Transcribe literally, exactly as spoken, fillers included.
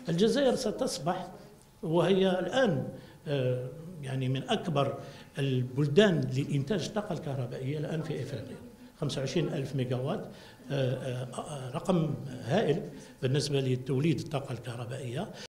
الجزائر ستصبح، وهي الآن يعني من أكبر البلدان لإنتاج الطاقة الكهربائية الآن في إفريقيا، خمسة وعشرين ألف ميجاوات، رقم هائل بالنسبة لتوليد الطاقة الكهربائية.